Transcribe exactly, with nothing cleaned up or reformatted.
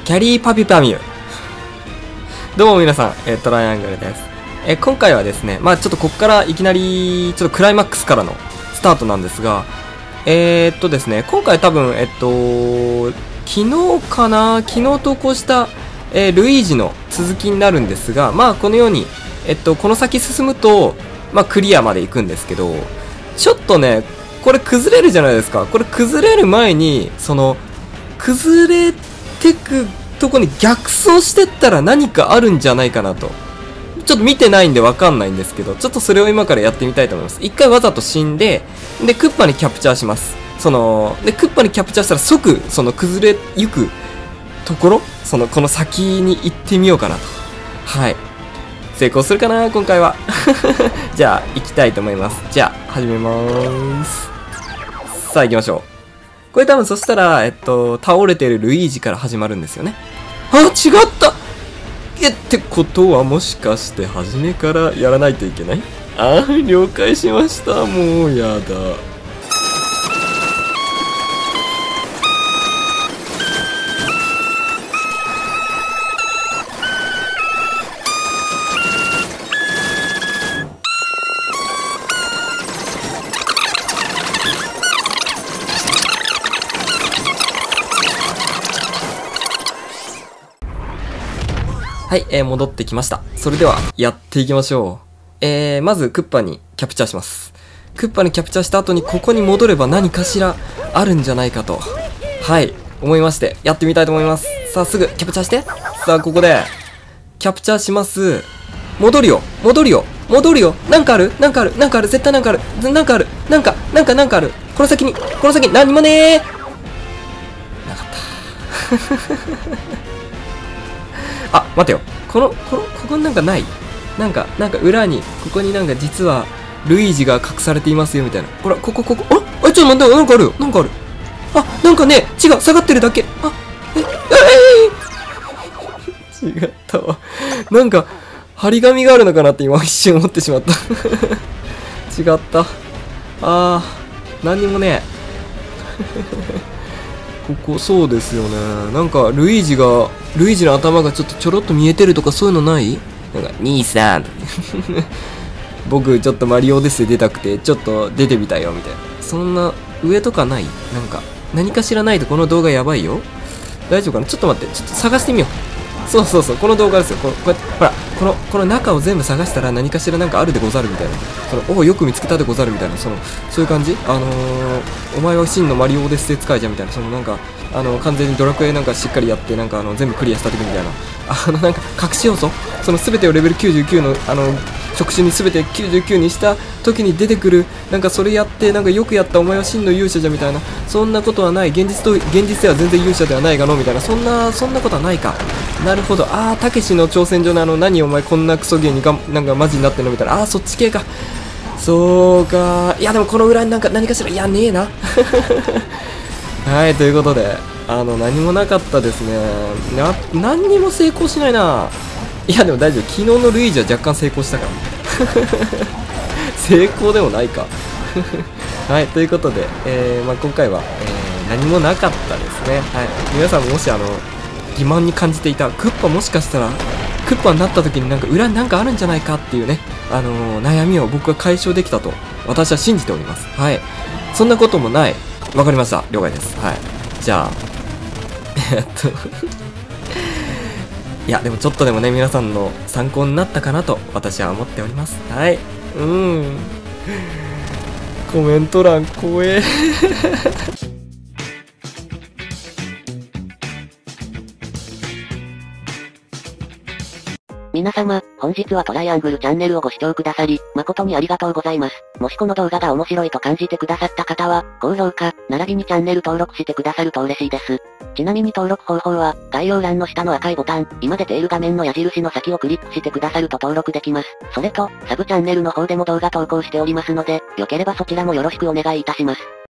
キャリーパピュパミュ。どうも皆さん、えー、トライアングルです。えー、今回はですね、まあちょっとこっからいきなり、ちょっとクライマックスからのスタートなんですが、えー、っとですね、今回多分、えっと、昨日かな昨日投稿した、えー、ルイージの続きになるんですが、まあこのように、えっと、この先進むと、まあクリアまで行くんですけど、ちょっとね、これ崩れるじゃないですか。これ崩れる前に、その、崩れてくとこに逆走してったら何かあるんじゃないかなと。ちょっと見てないんでわかんないんですけど、ちょっとそれを今からやってみたいと思います。一回わざと死んで、で、クッパにキャプチャーします。その、で、クッパにキャプチャーしたら即、その崩れゆくところ、その、この先に行ってみようかなと。はい。成功するかな今回は。じゃあ、行きたいと思います。じゃあ、始めまーす。さあ、行きましょう。これ多分そしたら、えっと、倒れてるルイージから始まるんですよね。あ、違ったえ、ってことはもしかして初めからやらないといけない？あー、了解しました。もうやだ。はい、えー、戻ってきました。それでは、やっていきましょう。えー、まず、クッパにキャプチャーします。クッパにキャプチャーした後に、ここに戻れば何かしらあるんじゃないかと。はい、思いまして、やってみたいと思います。さあ、すぐ、キャプチャーして。さあ、ここで、キャプチャーします。戻るよ戻るよ戻るよなんかあるなんかあるなんかある絶対なんかあるなんかあるなんか、なんかなんかあるこの先に、この先に、何もねーなかった。あ、待てよ。この、この、ここになんかないなんか、なんか裏に、ここになんか実は、ルイージが隠されていますよ、みたいな。ほら、ここ、ここ、ああ、ちょっと待って、なんかあるよ。なんかある。あ、なんかね、違う、下がってるだけ。あ、え、えー、違ったわ。なんか、張り紙があるのかなって今一瞬思ってしまった。違った。あー、何にもねここそうですよね。なんかルイージがルイージの頭がちょっとちょろっと見えてるとかそういうのない？なんか兄さん僕ちょっとマリオです出たくてちょっと出てみたよみたいな。そんな上とかない？なんか何かしらないとこの動画やばいよ。大丈夫かな？ちょっと待って、ちょっと探してみよう。そうそうそう、この動画ですよ。こうこうやってほら、このこの中を全部探したら何かしらなんかあるでござるみたいな。そのおおよく見つけたでござるみたいな、そのそういう感じ。あのー、お前は真のマリオオデッセイ使いじゃんみたいな、そのなんかあの完全にドラクエなんかしっかりやってなんかあの全部クリアした時みたいな、あのなんか隠し要素、その全てをレベルきゅうじゅうきゅうのあの触手に全てきゅうじゅうきゅうにした時に出てくる、なんかそれやってなんかよくやったお前は真の勇者じゃみたいな、そんなことはない、現実と現実では全然勇者ではないがのみたいな、そんなそんなことはないか。なるほど。ああ、たけしの挑戦状のあの何お前こんなクソゲーにがなんかマジになってんのみたいな、ああそっち系か。そうか。いやでもこの裏になんか何かしらいやねえな。はい、ということであの何もなかったですね。な何にも成功しないな。いやでも大丈夫、昨日のルイージは若干成功したから成功でもないか。はい、ということで、えーまあ、今回は、えー、何もなかったですね。はい、皆さんももしあの疑問に感じていたクッパもしかしたらクッパになった時になんか裏になんかあるんじゃないかっていうね、あのー、悩みを僕は解消できたと私は信じております。はい、そんなこともない。わかりました、了解です。はい、じゃあえっといやでもちょっとでもね皆さんの参考になったかなと私は思っております。はい、うん、コメント欄怖え皆様、本日はトライアングルチャンネルをご視聴くださり、誠にありがとうございます。もしこの動画が面白いと感じてくださった方は、高評価、並びにチャンネル登録してくださると嬉しいです。ちなみに登録方法は、概要欄の下の赤いボタン、今出ている画面の矢印の先をクリックしてくださると登録できます。それと、サブチャンネルの方でも動画投稿しておりますので、よければそちらもよろしくお願いいたします。